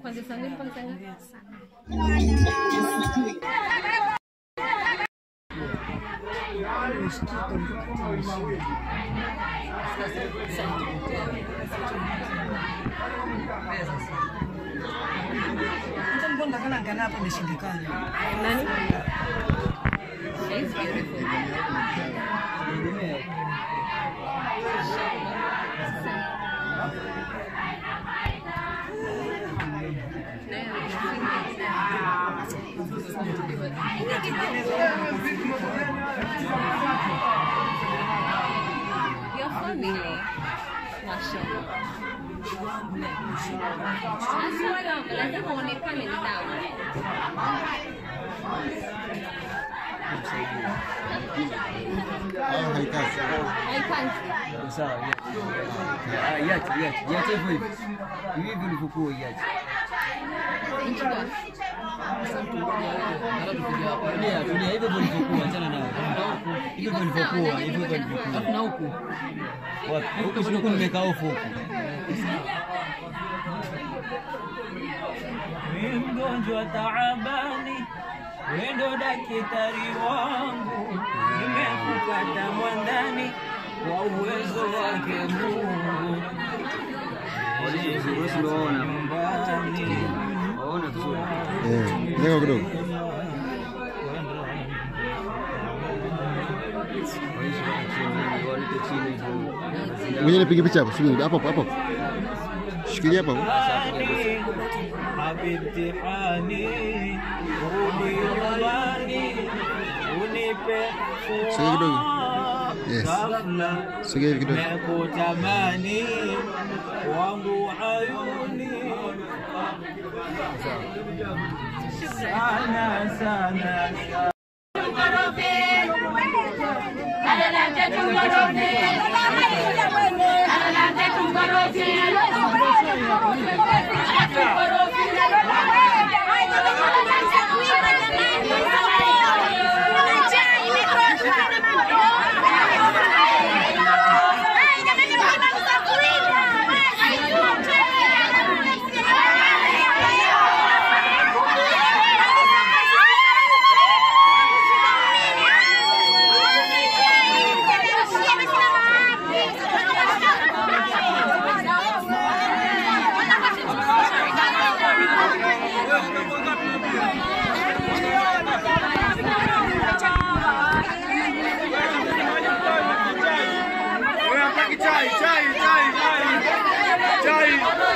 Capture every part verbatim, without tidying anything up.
Kwanza sana mpaka sana. Mtu mbona kana ngana hapo imeshindikana. Nani? She's beautiful. Your family, mashallah. Mashallah, lazima uonekane ni dawa. Au haikazi. Haikazi. Sawa. Ah, yachi, yachi. Yachi hivyo hivyo. Hivi ulivyokuwa yachi. Inchukua. Tulia, tulia hivyo ulivyokuwa achana nao. Hivyo ulivyokuwa, hivyo ulivyokuwa. Na huku. Wapi? Huku sio nimekaa huko huko. Mimi mgonjwa taabani, wewe ndo daktari wangu, nimekupata mwandani kwa uwezo wake Mungu. Usiona mbali, waona vizuri. Eh, leo kidogo. Wewe nipiga picha hapo, subiri hapo hapo. Shikilia hapo. Habibtihani, rudi nyumbani, unipe Sogea kidogo. Yes. Sogea kidogo. Nakutamani wangu ayuni sana sana. Chai, chai, chai, chai.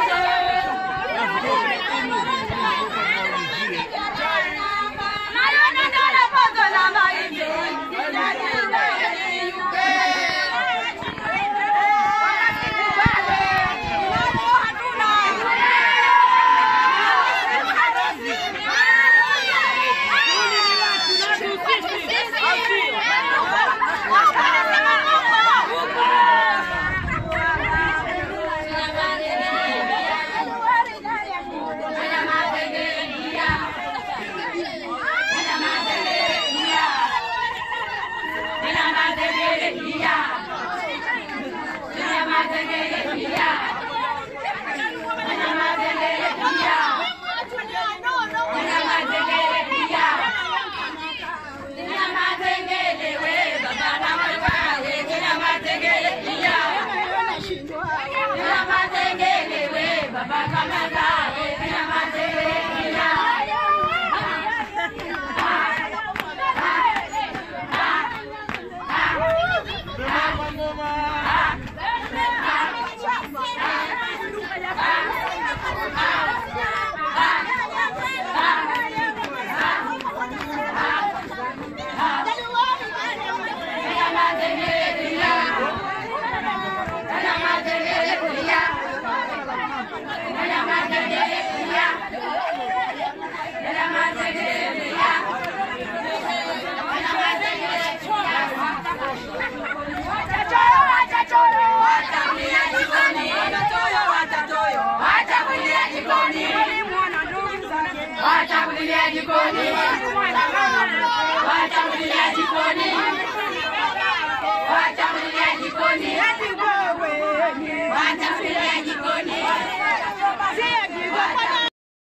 Watangulia jikoni, watangulia jikoni, watangulia jikoni, watangulia jikoni.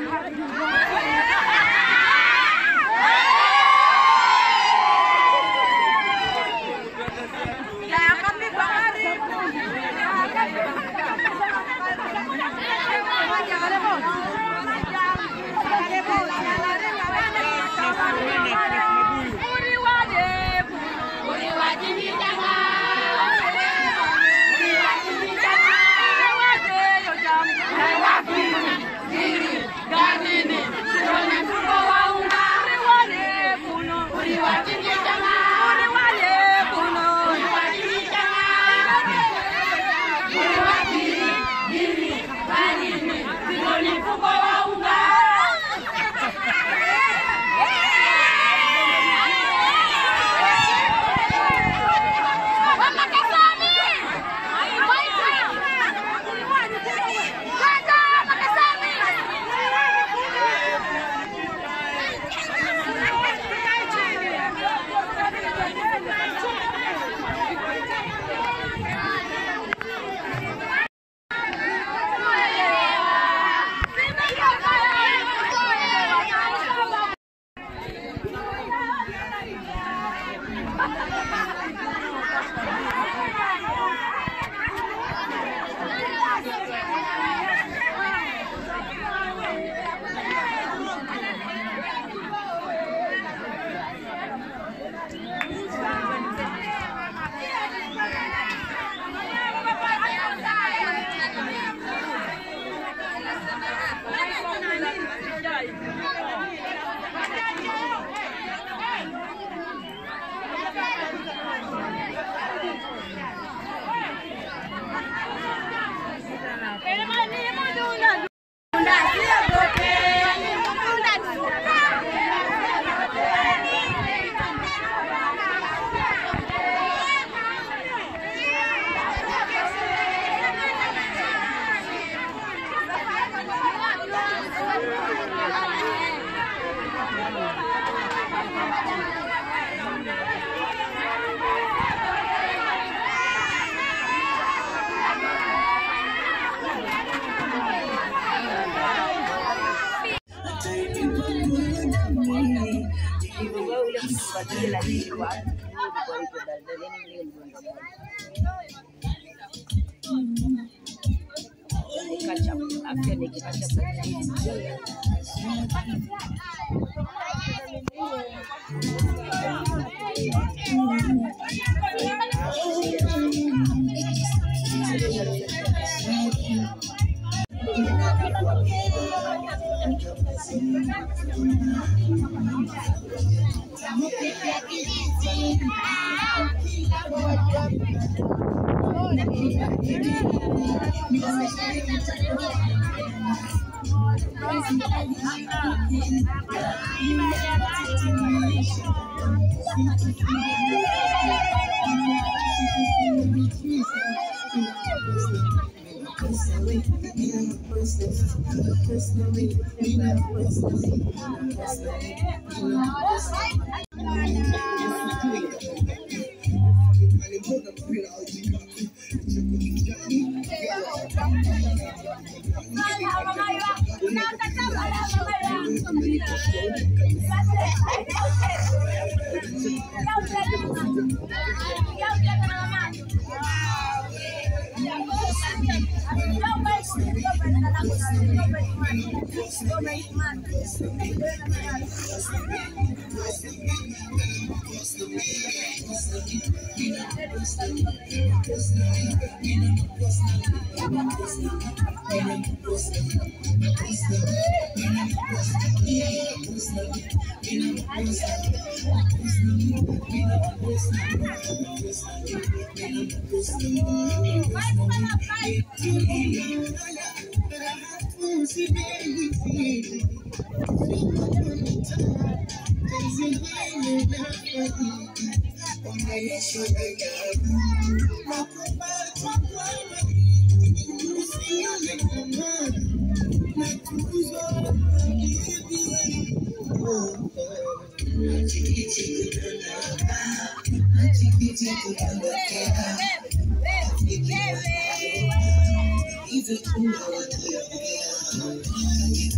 Even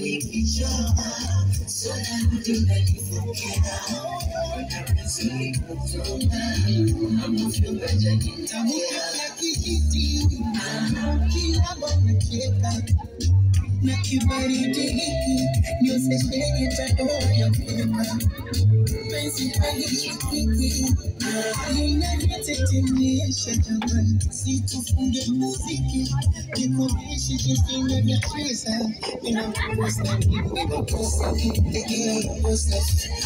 na kibaridi hiki nyose shenye tadoa ya pepa penzi halishikiki inavyotetemesha jamani situfunge muziki nikomeshe jinsi inavyocheza inakosa inakosa inakosa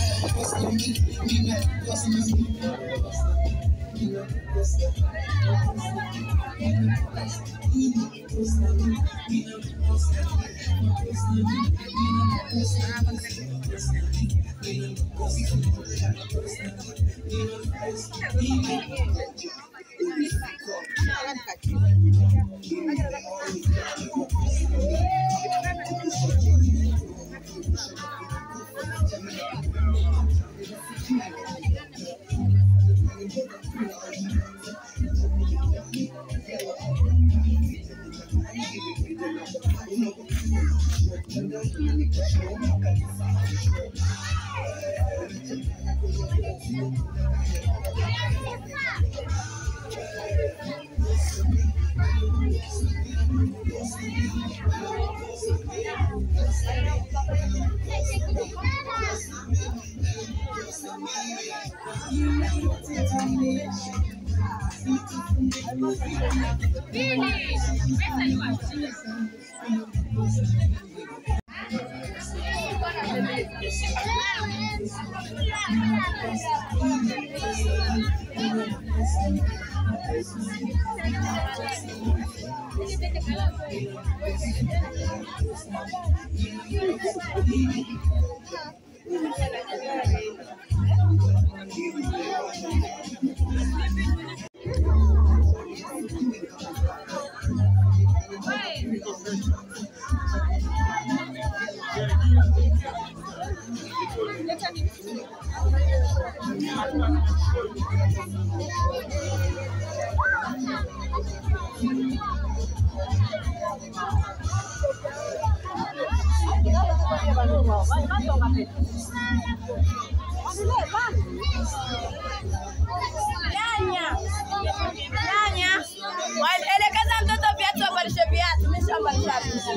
Waelekeza mtoto viatu abalishe viatu, nimeshabalisha.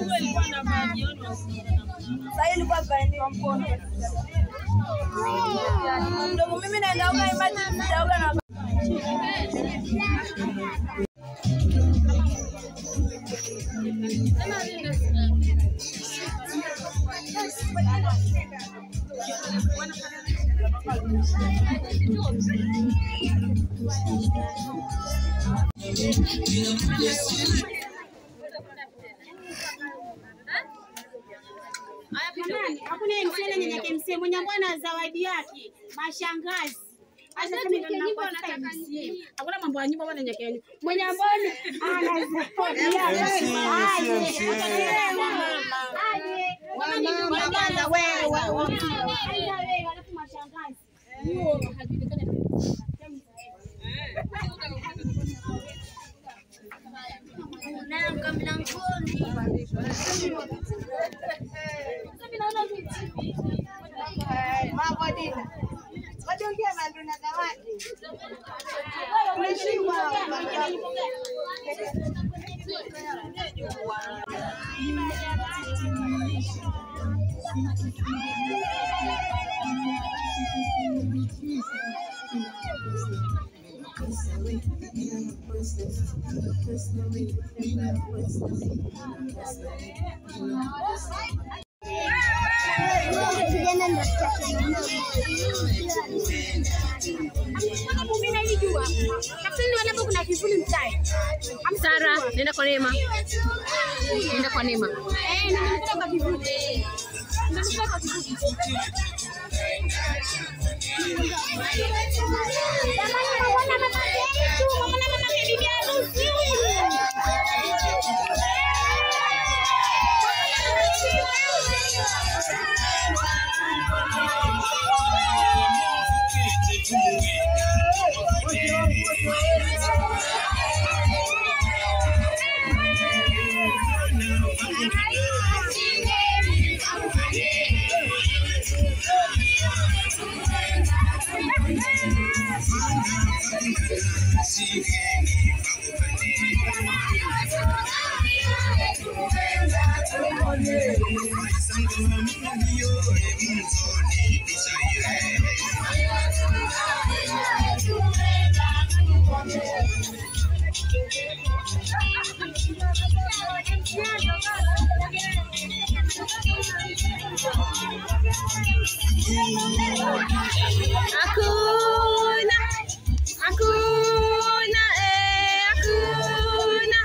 Sasa ilikuwa baini kwa mkono. Ndio mimi naenda uga imagine nitaoga na hakuna msele nyenye msele mwenye bwana zawadi yake mashangazi. Acha kama ndio nataka msele. Hakuna mambo ya nyumba bwana nyenye mwenye bwana ana zawadi yake. Mama mama wewe wewe alafu mashangazi. Huo hajulikana. Na mkamila mkono. mambo dina. Wajongia mandu na zawadi. Unashindwa. Sara, nenda kwa Neema. Nenda kwa Neema. Eh, nimekuta kwa kivuli. Nimekuta kwa kivuli. Jamani, naona mama yetu, naona mama bibi harusi. Hakuna, hakuna, eh, hakuna.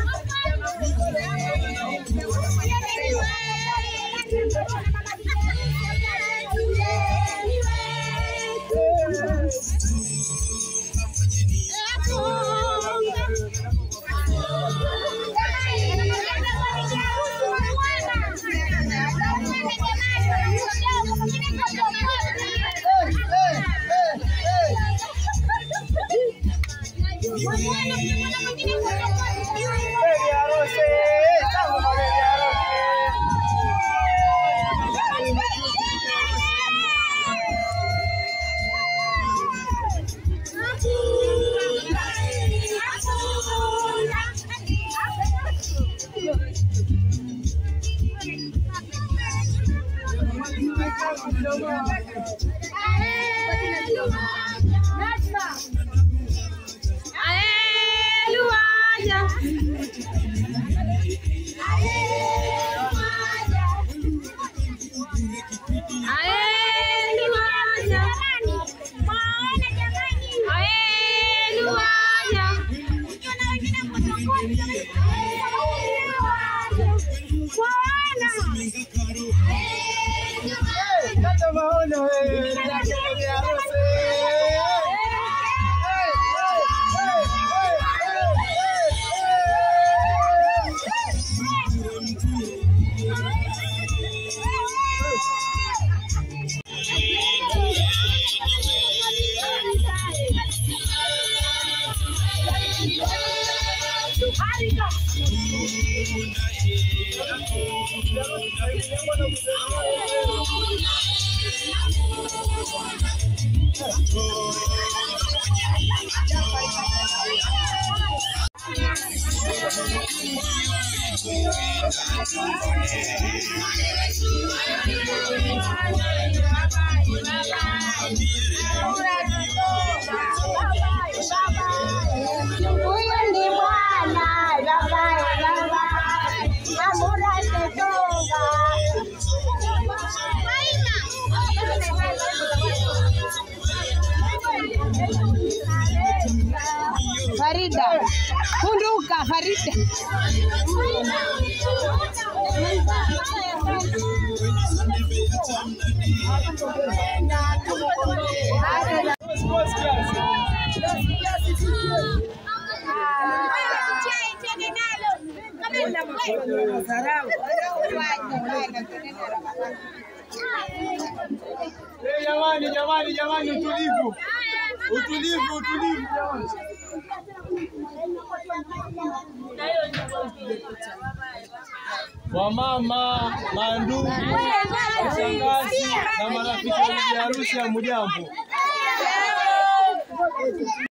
Farida, punduka Farida. Jamani, jamani, jamani, utulivu. Utulivu, utulivu jamani. Wamama, mandugu, washangazi na marafiki wa harusi ya mjambo.